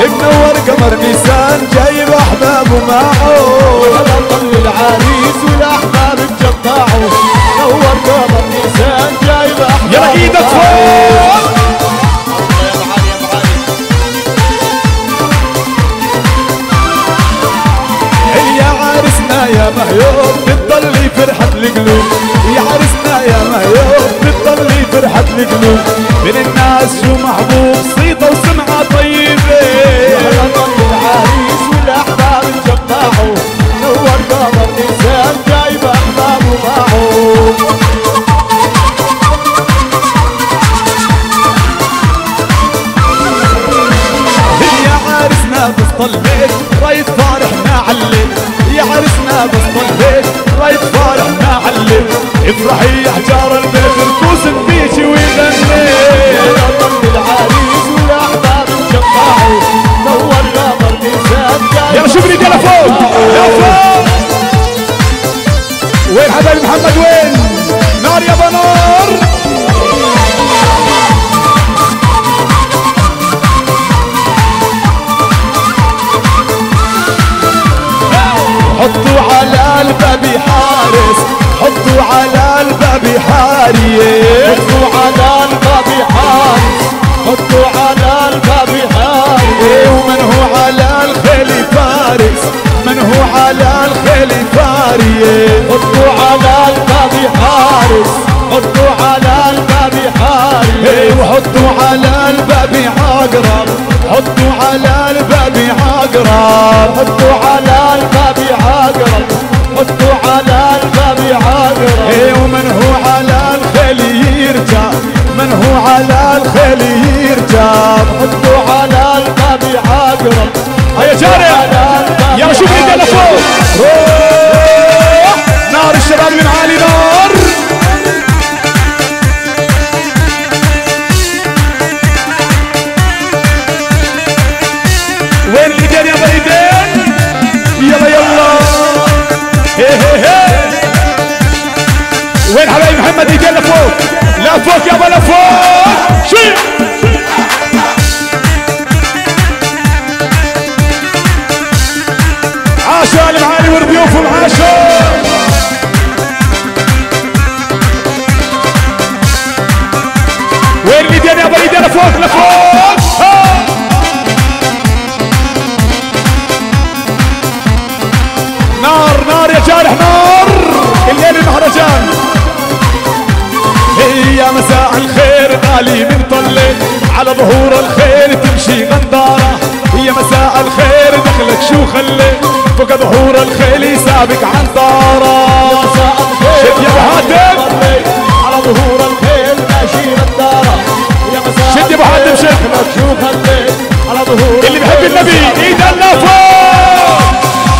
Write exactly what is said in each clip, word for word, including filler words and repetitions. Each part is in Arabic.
منور قمر نيسان جايب احبابه معه وعلى طل العريس والاحباب تجمعوا نور قمر نيسان جايب احبابه. يلا ايدك فوق. يا عرسنا يا مهيوب بتضلي فرحة القلوب، يا عرسنا يا مهيوب بتضلي فرحة القلوب، من الناس شو محبوب صيته وسمعة طيبة. وعلى طل العريس والاحباب تجمعوا نور قمر نيسان جايب احبابه معه. بسط البيت رايد فارحنا عليك، يا عرسنا بسط البيت رايد فارحنا عليك، افرحي يا حجار البيت ركوس بيشي ويغني. يا طل العريس والاحباب تجمعوا نور قمر نيسان جايب. يلا شوف رجاله فوق يا فوق. وين حبايب محمد وين؟ نار يا بنار. حطوا على الباب حارس، حطوا على الباب حارية، حطوا على الباب حارس، حطوا على الباب حارس. ومن هو على الخيل فارس، من هو على الخيل فارية. حطوا على الباب حارس، حطوا على الباب حارس. وحطوا على الباب عقرب، حطوا على الباب عقرب، حطوا على الباب عقرب، حطوا على الباب عقرب. ومن هو على الخيل يرجع، من هو على الخيل يرجع. حطوا على الباب عقرب. هيا جاري يلا شوف رجاله فوق. روح نار الشباب من عالي نار. وين الايدين يا ايدين؟ يلا يلا هي هي هي. وين حبايب محمد ايدين لفوق؟ لا فوق يابا لا فوق. شيل عاشوا المعالي وضيوفهم عاشوا. وين الايدين يابا الايدين لفوق لفوق. نار نار يا جارح نار. الليل المهرجان. يا مساء الخير غالي من طلة على ظهور الخير تمشي غندارة. يا مساء الخير دخلك شو خلي فوق ظهور الخيل يسابق عنطارة. يا مساء الخير شد يا ابو حاتم على ظهور الخيل ماشي غندارة. يا مساء شد يا ابو حاتم شد دخلك شو خلي على ظهور اللي بحب النبي ايدنا فوق.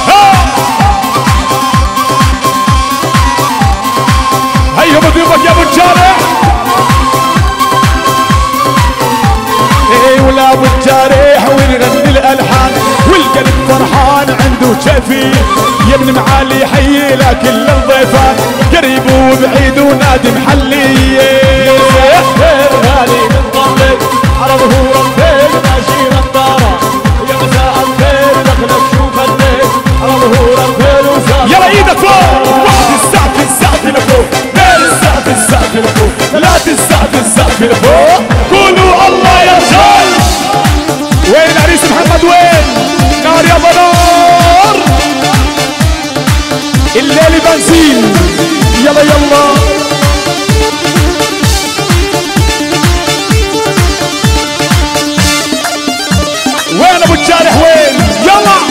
هيهم ضيوفك يا ابو الجارح. ايه ولا ابو الجارح ونغني الالحان والقلب فرحان عنده كيفي. يا ابن معالي حيي لك كل الضيفان قريب وبعيد ونادي محلي. يا خير غالي من طلق على ظهور الخيل ماشي غندارة. يا مساء الخير دخلك شو خليت على ظهور الخيل وسافر. يلا ايدك فوق. واحد السقف السقف لفوق، غير السقف السقف لفوق، ثلاث السقف السقف لفوق. قولوا الله يا رجال. وين العريس محمد وين؟ نار يا بنار. الليل بنزين. يلا يلا وين ابو الجارح وين؟ يلا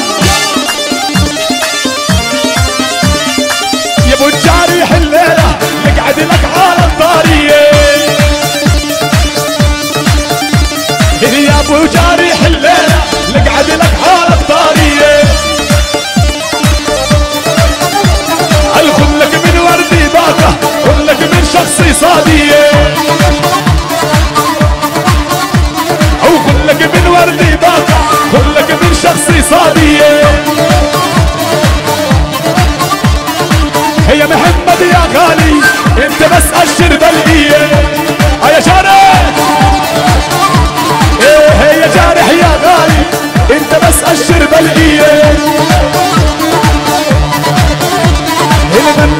يا ابو الجارح الليله نقعد لك على الطاريه.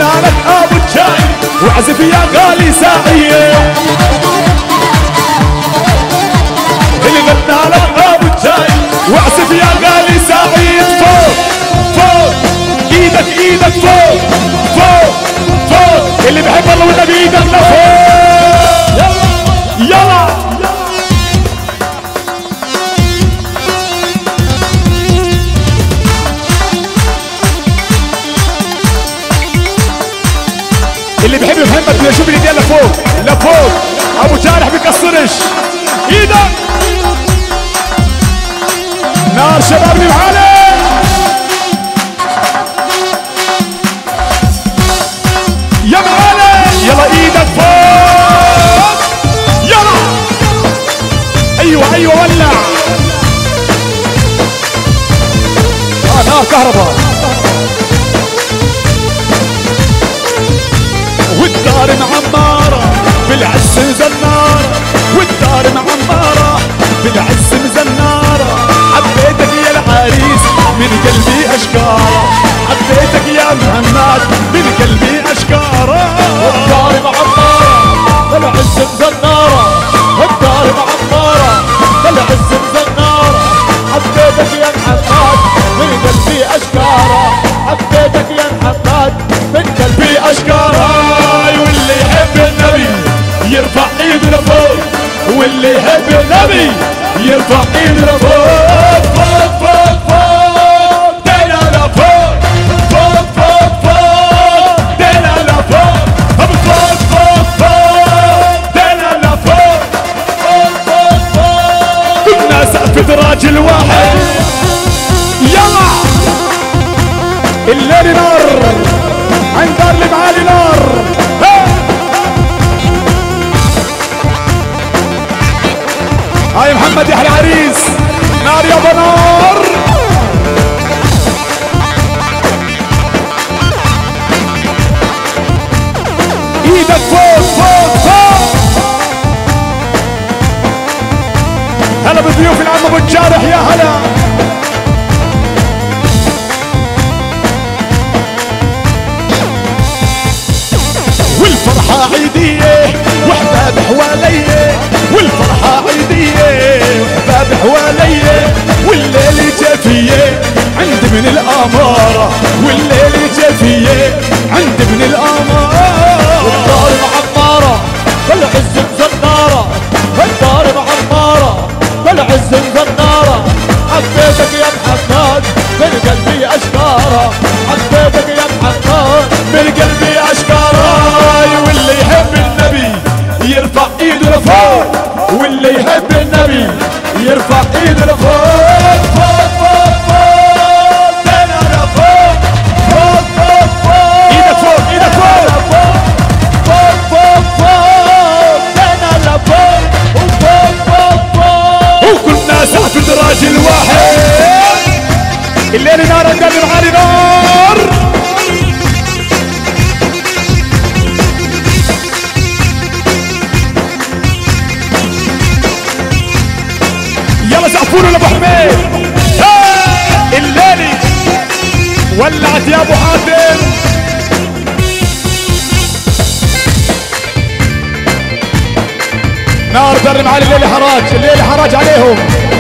غنى لك ابو الجاي واعزف يا غالي ساعية اللي غنى لك ابو الجاي واعزف يا غالي ساعية فوق فوق ايدك ايدك فوق فوق فوق اللي بحب الله والنبي ايدك لفوق يلا اللي بيحب محمد يشوف الايدين لفوق لفوق ابو جارح بيكسرش ايدك نار شبابنا معانا يا معانا يلا ايدك فوق يلا ايوه ايوه ولع اه نار كهرباء والدار معمارة بالعز مزنارة والدار معمارة بالعز مزنارة حبيتك يا العريس من قلبي أشكارة حبيتك يا محمد من قلبي أشكارة والدار معمارة بالعز مزنارة والدار معمارة بالعز مزنارة حبيتك يا محمد من قلبي أشكارة حبيتك يا محمد من قلبي أشكارة واللي يحب النبي يرفع ايده لفوق واللي يحب النبي يرفع ايده لفوق فوق فوق فوق دينا لفوق فوق فوق فوق دينا لفوق فوق فوق فوق دينا لفوق فوق فوق فوق كنا سقف راجل واحد يلا الليل نار عند دار المعالي نار هاي محمد يحيى العريس نار يابا نار ايدك فوق فوق فوق هلا بضيوف العم ابو الجارح يا هلا والفرحة عيدية واحباب حواليا والفرحة عيدية واحباب حواليا والليل جافية عند من الأمارة والليل جافية عند من الأمارة والدار معمارة بالعز مزنارة والدار معمارة بالعز مزنارة حبيتك يا محمد من قلبي أشكارة حبيتك يا محمد من قلبي أشكارة واللي يحب النبي يرفع ايده لفوق واللي يحب النبي يرفع ايده لفوق فوق فوق فوق دينا لفوق فوق فوق فوق ايدك فوق ايدك فوق فوق فوق فوق دينا لفوق وفوق فوق فوق وكلنا سقف راجل واحد الليل نار قال معالي نار يلا سقفوا له لابو حميد الليلي ولعت يا ابو حاتم نار درم على الليلي حراج الليلي حراج عليهم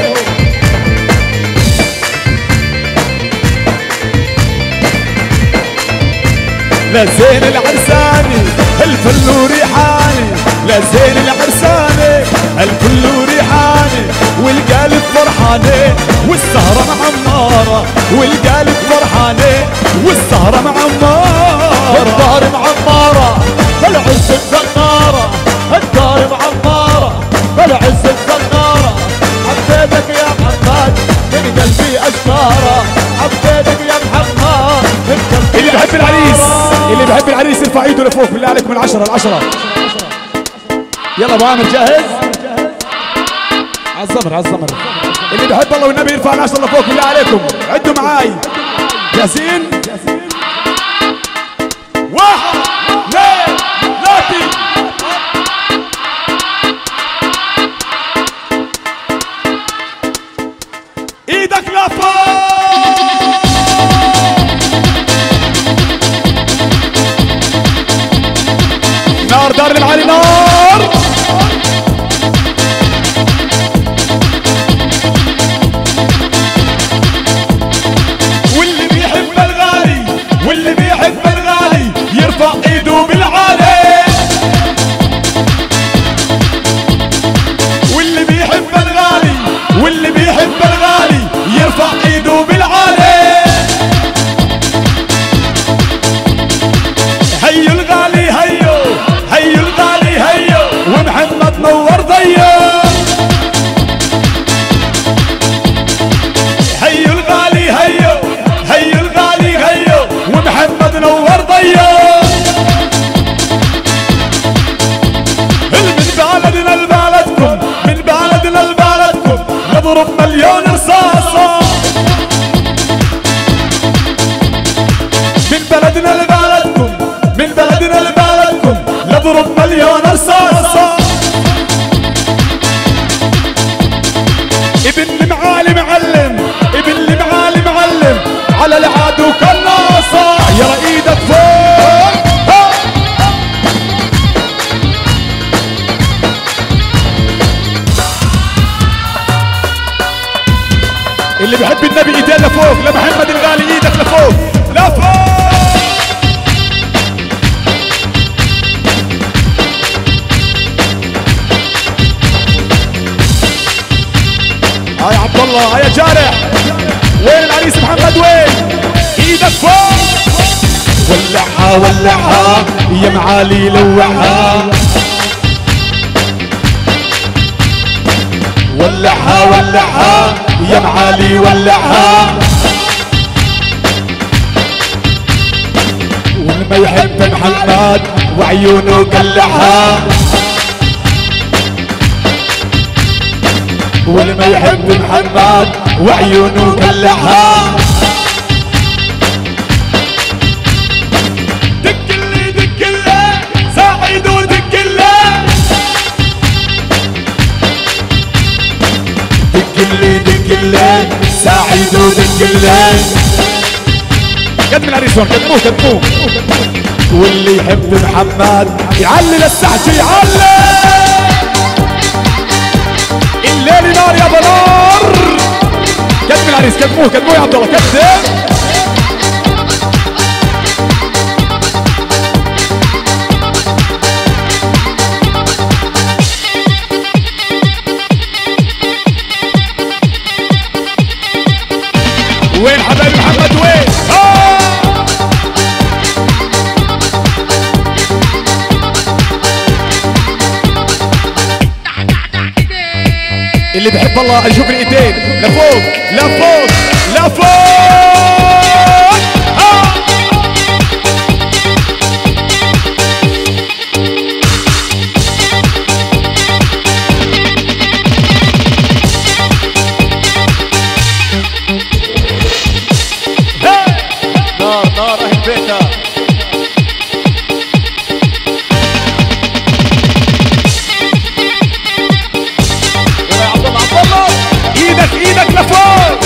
لزين العرساني الفل وريحاني لزين العرساني الفل وريحاني والقلب فرحاني والسهرة معمارة والقلب فرحاني والسهرة معمارة الدار معمارة بالعز مزنارة الدار معمارة بالعز مزنارة حبيتك يا محمد من قلبي أشكارة حبيتك يا محمد من قلبي اللي بحب العريس اللي بحب العريس يرفع ايده لفوق بالله عليكم من عشرة العشرة يلا ابو عامر جاهز عالزمر عالزمر اللي بحب الله والنبي يرفع العشرة لفوق بالله عليكم عدوا معاي جاهزين واحد اثنين ثلاثة ايدك لفوق المعالي نار. واللي بيحب الغالي واللي بيحب الغالي يرفع ايده بالعالي. واللي بيحب الغالي واللي بيحب الغالي يرفع ايده بالعالي. هيو الغالي هيو هيو الغالي هيو ومحمد نور ضيو. هيو الغالي هيو هيو الغالي هيو ومحمد نور ضيو. من بلدنا لبلدكم من بلدنا لبلدكم نضرب مليون رصاصة. من بلدنا لبلدكم من بلدنا لبلدكم نضرب مليون رصاصة. ابن المعالي معلم ابن المعالي معلم على العدو قناصة. يا ايدك فوق. اللي بيحب النبي ايديه لفوق. لمحمد الغالي ايدك لفوق لفوق. هاي عبد الله هاي يا جارح. وين العريس محمد وين؟ ايدك فوق. ولعها ولعها يا معالي لوعها. ولعها ولعها يا معالي ولعها. والما يحب محمد وعيونه قلعها. والما يحب محمد وعيونه قلعها. دق اللي دق اللي ساعد ودق اللي. دق اللي دق اللي ساعد ودق اللي. قدم العريس هون قدموه قدموه. واللي يحب محمد يعلي للسحجة يعلي. الليل نار يا بنار. قدم العريس قدموه قدموه يا عبد الله قدم. وين حبايبي محمد وين؟ آه! اللي بحب الله اشوف الايدين لفوق لفوق لفوق. آه! نار نار اهل بيتها. يا عبد الله عبد الله ايدك ايدك لفوق.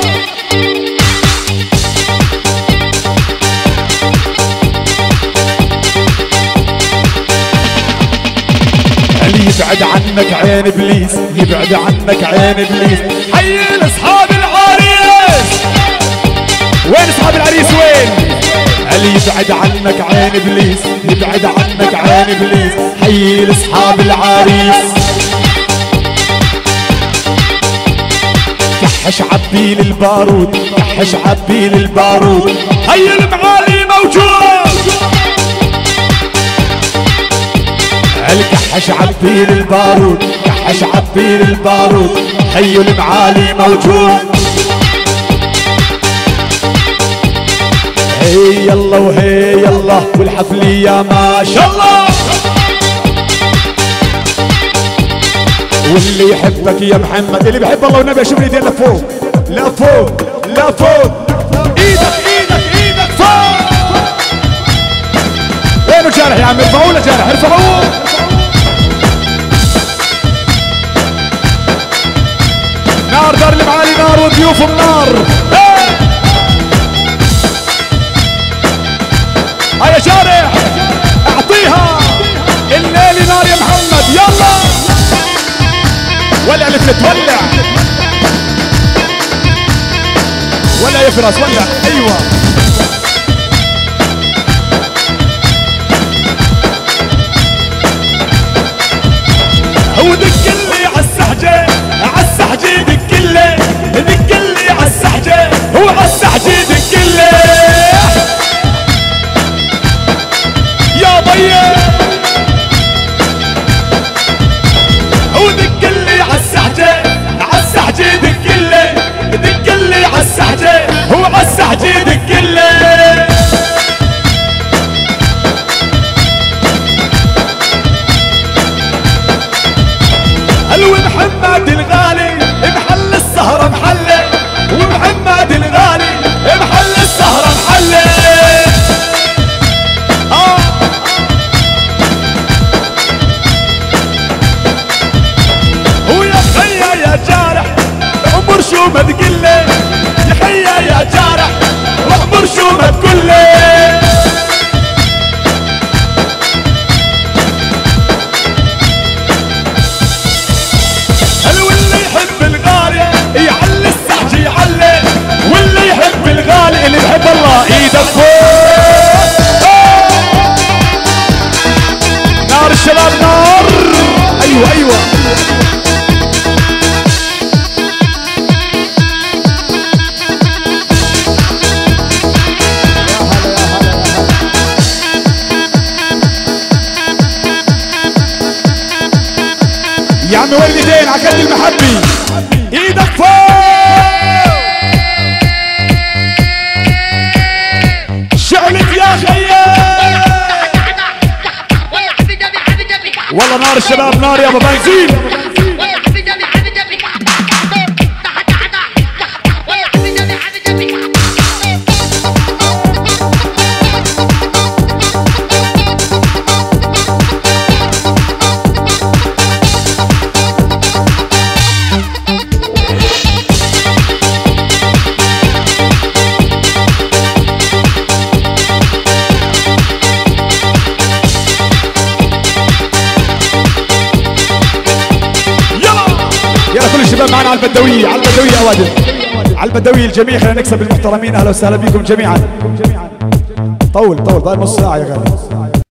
علي يبعد عنك عين ابليس يبعد عنك عين ابليس. حي لاصحاب العريس. وين اصحاب العريس وين؟ علي يبعد عنك عين ابليس يبعد عنك عين ابليس. حي لاصحاب العريس. كحش عبي للبارود كحش عبي للبارود. هي المعالي موجود. الكحش عبي للبارود كحش عبي للبارود. هي المعالي موجود. هي يلا وهي يلا والحفلية ما شاء الله. واللي يحبك يا محمد اللي بيحب الله والنبي اشوف ايدين لفوق لفوق لفوق. ايدك ايدك ايدك فوق. وينه جارح يا عم؟ ارفعوه لجارح ارفعوه. نار دار المعالي نار وضيوفهم نار. هيا جارح اعطيها الليل يا فراس ولع. ايوه هو دق لي عالسحجة عالسحجة دق لي دق لي عالسحجة هو عالسحجة دق لي يا ضيق هو دق لي عالسحجة عالسحجة دق لي دق لي عالسحجة هو عالسحجة دق لي ومحمد الغالي محل السهرة محلة ومحمد الغالي محل السهرة محلة آه. ويا خيا يا جارح عمر شو ما تقلي يا خيا يا جارح عمر شو ما تقلي اللي بحب الله ايدك فوق نار الشباب نار ايوه ايوه يا عمي وين ايدين عقد المحبي ايدك فوق والله نار الشباب نار يا ابو بنزين معنا على البدوية على البدوية أوادم على البدوية الجميع خلينا نكسب المحترمين. أهلا وسهلا بكم جميعا. طول طول ضايل نص ساعة يا غالي.